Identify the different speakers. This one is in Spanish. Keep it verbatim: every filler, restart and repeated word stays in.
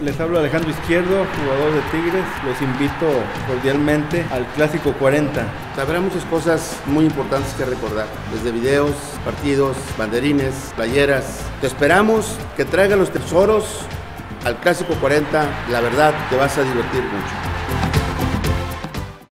Speaker 1: Les hablo Alejandro Izquierdo, jugador de Tigres. Los invito cordialmente al Clásico cuarenta.
Speaker 2: Habrá muchas cosas muy importantes que recordar, desde videos, partidos, banderines, playeras. Te esperamos que traigan los tesoros al Clásico cuarenta. La verdad, te vas a divertir mucho.